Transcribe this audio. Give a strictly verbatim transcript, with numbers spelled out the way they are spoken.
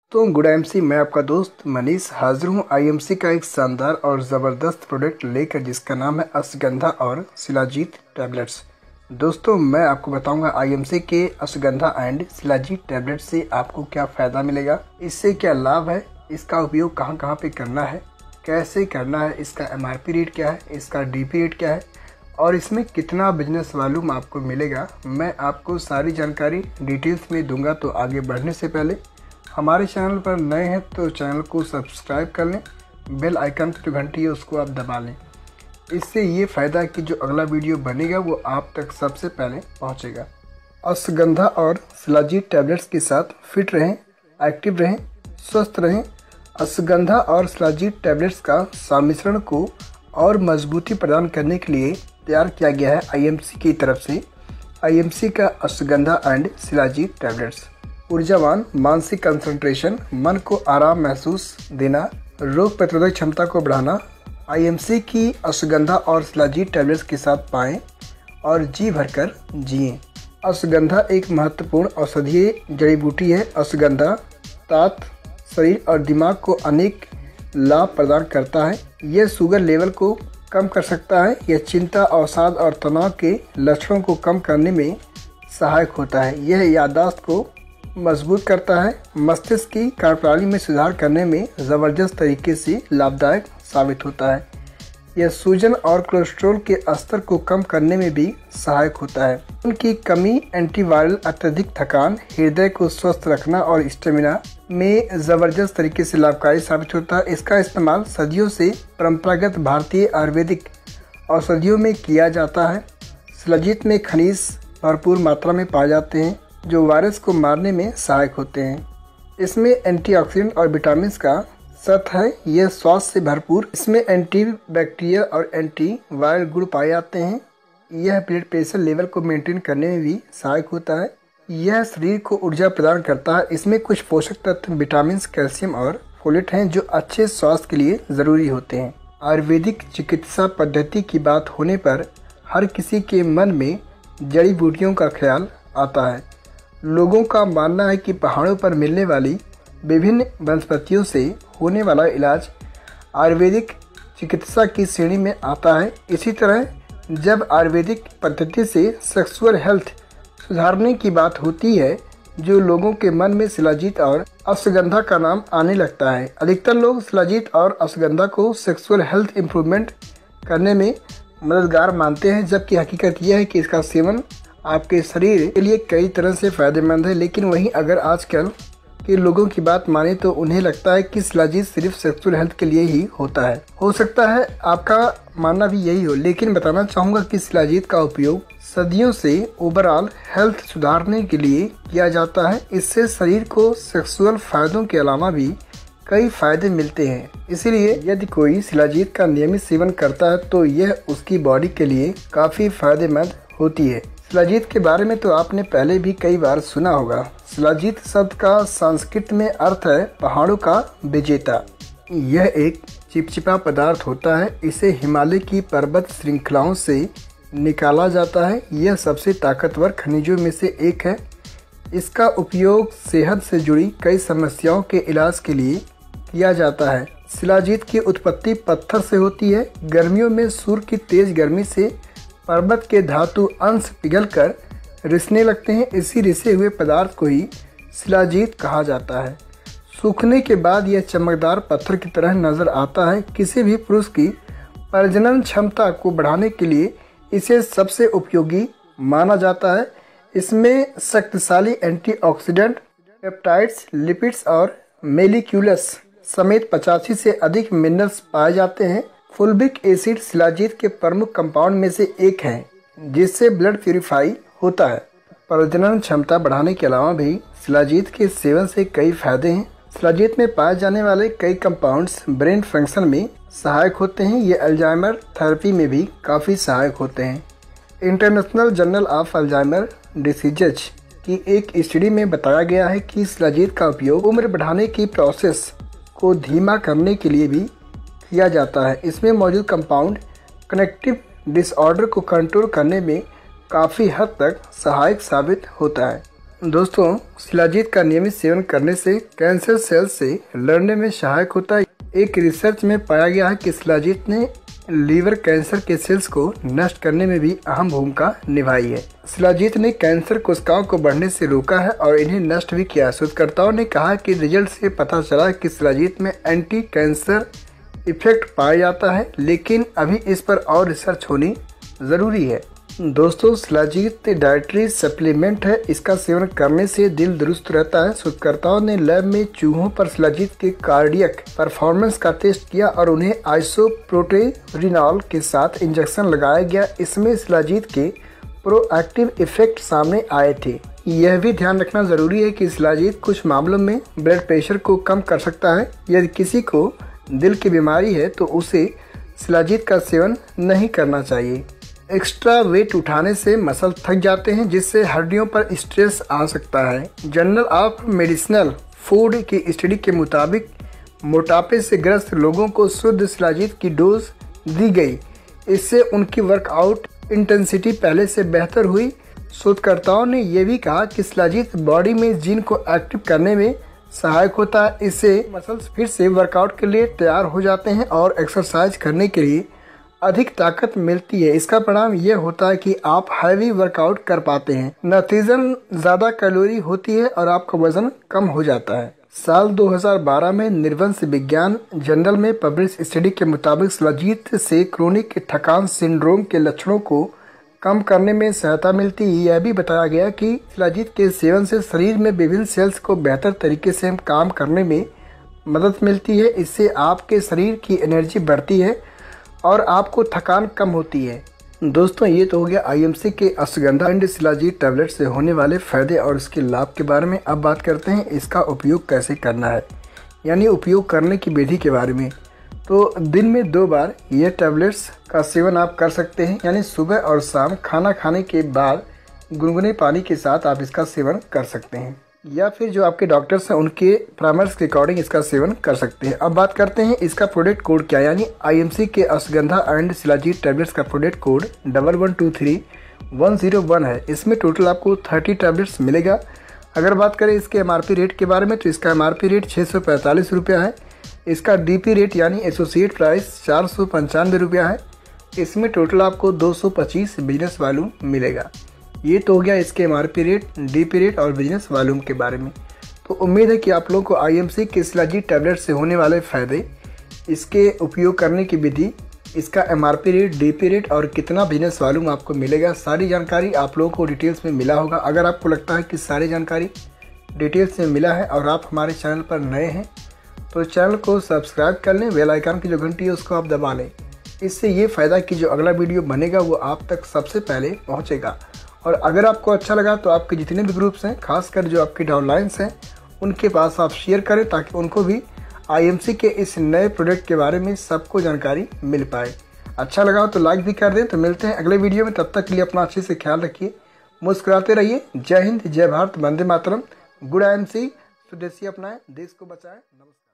तो good MC, मैं आपका दोस्त मनीष हाजिर हूँ आईएमसी का एक शानदार और ज़बरदस्त प्रोडक्ट लेकर, जिसका नाम है अश्वगंधा और शिलाजीत टैबलेट्स। दोस्तों, मैं आपको बताऊंगा आईएमसी के अश्वगंधा एंड शिलाजीत टैबलेट से आपको क्या फ़ायदा मिलेगा, इससे क्या लाभ है, इसका उपयोग कहाँ कहाँ पे करना है, कैसे करना है, इसका एमआरपी रेट क्या है, इसका डीपी रेट क्या है और इसमें कितना बिजनेस वॉल्यूम आपको मिलेगा। मैं आपको सारी जानकारी डिटेल्स में दूंगा। तो आगे बढ़ने से पहले हमारे चैनल पर नए हैं तो चैनल को सब्सक्राइब कर लें, बेल आइकन की जो घंटी है उसको आप दबा लें। इससे ये फ़ायदा है कि जो अगला वीडियो बनेगा वो आप तक सबसे पहले पहुंचेगा। अश्वगंधा और शिलाजीत टैबलेट्स के साथ फिट रहें, एक्टिव रहें, स्वस्थ रहें। अश्वगंधा और शिलाजीत टैबलेट्स का सम्मिश्रण को और मजबूती प्रदान करने के लिए तैयार किया गया है आईएमसी की तरफ से। आईएमसी का अश्वगंधा एंड शिलाजीत टैबलेट्स ऊर्जावान, मानसिक कंसंट्रेशन, मन को आराम महसूस देना, रोग प्रतिरोधक क्षमता को बढ़ाना। आईएमसी की अश्वगंधा और शिलाजीत टैबलेट्स के साथ पाएं और जी भरकर जिएं। अश्वगंधा एक महत्वपूर्ण औषधीय जड़ी बूटी है। अश्वगंधा दांत, शरीर और दिमाग को अनेक लाभ प्रदान करता है। यह शुगर लेवल को कम कर सकता है। यह चिंता, अवसाद और तनाव के लक्षणों को कम करने में सहायक होता है। यह याददाश्त को मजबूत करता है। मस्तिष्क की कार्यप्रणाली में सुधार करने में ज़बरदस्त तरीके से लाभदायक साबित होता है। यह सूजन और कोलेस्ट्रॉल के स्तर को कम करने में भी सहायक होता है। उनकी कमी, एंटीवायरल, अत्यधिक थकान, हृदय को स्वस्थ रखना और स्टेमिना में ज़बरदस्त तरीके से लाभकारी साबित होता है। इसका इस्तेमाल सदियों से परंपरागत भारतीय आयुर्वेदिक औषधियों में किया जाता है। शिलाजीत में खनिज भरपूर मात्रा में पाए जाते हैं जो वायरस को मारने में सहायक होते हैं। इसमें एंटीऑक्सीडेंट और विटामिन का सत है। यह स्वास्थ्य से भरपूर। इसमें एंटी बैक्टीरियल और एंटी वायरल गुण पाए जाते हैं। यह ब्लड प्रेशर लेवल को मेंटेन करने में भी सहायक होता है। यह शरीर को ऊर्जा प्रदान करता है। इसमें कुछ पोषक तत्व, विटामिन, कैल्शियम और फोलेट हैं जो अच्छे स्वास्थ्य के लिए ज़रूरी होते हैं। आयुर्वेदिक चिकित्सा पद्धति की बात होने पर हर किसी के मन में जड़ी बूटियों का ख्याल आता है। लोगों का मानना है कि पहाड़ों पर मिलने वाली विभिन्न वनस्पतियों से होने वाला इलाज आयुर्वेदिक चिकित्सा की श्रेणी में आता है। इसी तरह जब आयुर्वेदिक पद्धति से सेक्सुअल हेल्थ सुधारने की बात होती है, जो लोगों के मन में शिलाजीत और अश्वगंधा का नाम आने लगता है। अधिकतर लोग शिलाजीत और अश्वगंधा को सेक्सुअल हेल्थ इम्प्रूवमेंट करने में मददगार मानते हैं, जबकि हकीकत यह है कि इसका सेवन आपके शरीर के लिए कई तरह से फायदेमंद है। लेकिन वहीं अगर आजकल के लोगों की बात माने तो उन्हें लगता है कि शिलाजीत सिर्फ सेक्सुअल हेल्थ के लिए ही होता है। हो सकता है आपका मानना भी यही हो, लेकिन बताना चाहूँगा कि शिलाजीत का उपयोग सदियों से ओवरऑल हेल्थ सुधारने के लिए किया जाता है। इससे शरीर को सेक्सुअल फायदों के अलावा भी कई फायदे मिलते हैं। इसीलिए यदि कोई शिलाजीत का नियमित सेवन करता है तो यह उसकी बॉडी के लिए काफ़ी फायदेमंद होती है। शिलाजीत के बारे में तो आपने पहले भी कई बार सुना होगा। शिलाजीत शब्द का संस्कृत में अर्थ है पहाड़ों का विजेता। यह एक चिपचिपा पदार्थ होता है। इसे हिमालय की पर्वत श्रृंखलाओं से निकाला जाता है। यह सबसे ताकतवर खनिजों में से एक है। इसका उपयोग सेहत से जुड़ी कई समस्याओं के इलाज के लिए किया जाता है। शिलाजीत की उत्पत्ति पत्थर से होती है। गर्मियों में सूर्य की तेज गर्मी से पर्वत के धातु अंश पिघलकर रिसने लगते हैं। इसी रिसे हुए पदार्थ को ही शिलाजीत कहा जाता है। सूखने के बाद यह चमकदार पत्थर की तरह नजर आता है। किसी भी पुरुष की प्रजनन क्षमता को बढ़ाने के लिए इसे सबसे उपयोगी माना जाता है। इसमें शक्तिशाली एंटीऑक्सीडेंट, पेप्टाइड्स, लिपिड्स और मेलिक्यूलस समेत पचासी से अधिक मिनरल्स पाए जाते हैं। फुल्विक एसिड शिलाजीत के प्रमुख कंपाउंड में से एक है, जिससे ब्लड प्यूरिफाई होता है। प्रजनन क्षमता बढ़ाने के अलावा भी शिलाजीत के सेवन से कई फायदे हैं। शिलाजीत में पाए जाने वाले कई कंपाउंड्स ब्रेन फंक्शन में सहायक होते हैं। ये अल्जाइमर थेरेपी में भी काफ़ी सहायक होते हैं। International journal of Alzheimer diseases की एक स्टडी में बताया गया है कि शिलाजीत का उपयोग उम्र बढ़ाने की प्रोसेस को धीमा करने के लिए भी किया जाता है। इसमें मौजूद कंपाउंड कनेक्टिव डिसऑर्डर को कंट्रोल करने में काफ़ी हद तक सहायक साबित होता है। दोस्तों, शिलाजीत का नियमित सेवन करने से कैंसर सेल्स से लड़ने में सहायक होता है। एक रिसर्च में पाया गया है कि शिलाजीत ने लीवर कैंसर के सेल्स को नष्ट करने में भी अहम भूमिका निभाई है। शिलाजीत ने कैंसर कोशिकाओं को बढ़ने से रोका है और इन्हें नष्ट भी किया। शोधकर्ताओं ने कहा कि रिजल्ट से पता चला कि शिलाजीत में एंटी कैंसर इफेक्ट पाया जाता है, लेकिन अभी इस पर और रिसर्च होनी जरूरी है। दोस्तों, शिलाजीत डाइटरी सप्लीमेंट है। इसका सेवन करने से दिल दुरुस्त रहता है। शोधकर्ताओं ने लैब में चूहों पर शिलाजीत के कार्डियक परफॉर्मेंस का टेस्ट किया और उन्हें आइसोप्रोटेरिनॉल के साथ इंजेक्शन लगाया गया। इसमें शिलाजीत के प्रोएक्टिव इफेक्ट सामने आए थे। यह भी ध्यान रखना जरूरी है कि शिलाजीत कुछ मामलों में ब्लड प्रेशर को कम कर सकता है। यदि किसी को दिल की बीमारी है तो उसे शिलाजीत का सेवन नहीं करना चाहिए। एक्स्ट्रा वेट उठाने से मसल थक जाते हैं, जिससे हड्डियों पर स्ट्रेस आ सकता है। जर्नल ऑफ मेडिसिनल फूड की स्टडी के मुताबिक मोटापे से ग्रस्त लोगों को शुद्ध शिलाजीत की डोज दी गई। इससे उनकी वर्कआउट इंटेंसिटी पहले से बेहतर हुई। शोधकर्ताओं ने यह भी कहा कि शिलाजीत बॉडी में जीन को एक्टिव करने में सहायक होता है। इससे मसल्स फिर से वर्कआउट के लिए तैयार हो जाते हैं और एक्सरसाइज करने के लिए अधिक ताकत मिलती है। इसका परिणाम यह होता है कि आप हैवी वर्कआउट कर पाते हैं। नतीजन ज्यादा कैलोरी होती है और आपका वजन कम हो जाता है। साल दो हज़ार बारह में निर्वंश विज्ञान जर्नल में पब्लिश स्टडी के मुताबिक शिलाजीत से क्रोनिक थकान सिंड्रोम के लक्षणों को कम करने में सहायता मिलती है। यह भी बताया गया कि शिलाजीत के सेवन से शरीर में विभिन्न सेल्स को बेहतर तरीके से काम करने में मदद मिलती है। इससे आपके शरीर की एनर्जी बढ़ती है और आपको थकान कम होती है। दोस्तों, ये तो हो गया आईएमसी के अश्वगंधा एंड शिलाजीत टैबलेट से होने वाले फायदे और इसके लाभ के बारे में। अब बात करते हैं इसका उपयोग कैसे करना है, यानी उपयोग करने की विधि के बारे में। तो दिन में दो बार ये टैबलेट्स का सेवन आप कर सकते हैं, यानी सुबह और शाम खाना खाने के बाद गुनगुने पानी के साथ आप इसका सेवन कर सकते हैं, या फिर जो आपके डॉक्टर्स हैं उनके परामर्श के अकॉर्डिंग इसका सेवन कर सकते हैं। अब बात करते हैं इसका प्रोडक्ट कोड क्या, यानी आईएमसी के अश्वगंधा एंड शिलाजीत टैबलेट्स का product code double one two three one zero one है। इसमें टोटल आपको थर्टी टैबलेट्स मिलेगा। अगर बात करें इसके एमआरपी रेट के बारे में, तो इसका एमआरपी रेट छः सौ पैंतालीस रुपया है। इसका डीपी रेट यानी एसोसिएट प्राइस चार सौ पंचानवे रुपया है। इसमें टोटल आपको दो सौ पच्चीस बिजनेस वॉल्यूम मिलेगा। ये तो हो गया इसके एमआरपी रेट, डीपी रेट और बिजनेस वॉल्यूम के बारे में। तो उम्मीद है कि आप लोगों को आईएमसी के शिलाजीत टैबलेट से होने वाले फ़ायदे, इसके उपयोग करने की विधि, इसका एमआरपी रेट, डीपी रेट और कितना बिजनेस वॉल्यूम आपको मिलेगा, सारी जानकारी आप लोगों को डिटेल्स में मिला होगा। अगर आपको लगता है कि सारी जानकारी डिटेल्स में मिला है और आप हमारे चैनल पर नए हैं तो चैनल को सब्सक्राइब कर लें, बेल आइकन की जो घंटी है उसको आप दबा लें। इससे ये फ़ायदा कि जो अगला वीडियो बनेगा वो आप तक सबसे पहले पहुँचेगा। और अगर आपको अच्छा लगा तो आपके जितने भी ग्रुप्स हैं, खासकर जो आपके डाउनलाइंस हैं, उनके पास आप शेयर करें ताकि उनको भी आईएमसी के इस नए प्रोडक्ट के बारे में सबको जानकारी मिल पाए। अच्छा लगा तो लाइक भी कर दें। तो मिलते हैं अगले वीडियो में, तब तक के लिए अपना अच्छे से ख्याल रखिए, मुस्कुराते रहिए। जय हिंद, जय भारत, वंदे मातरम। गुड आईएमसी, स्वदेशी अपनाएं, देश को बचाएं। नमस्कार।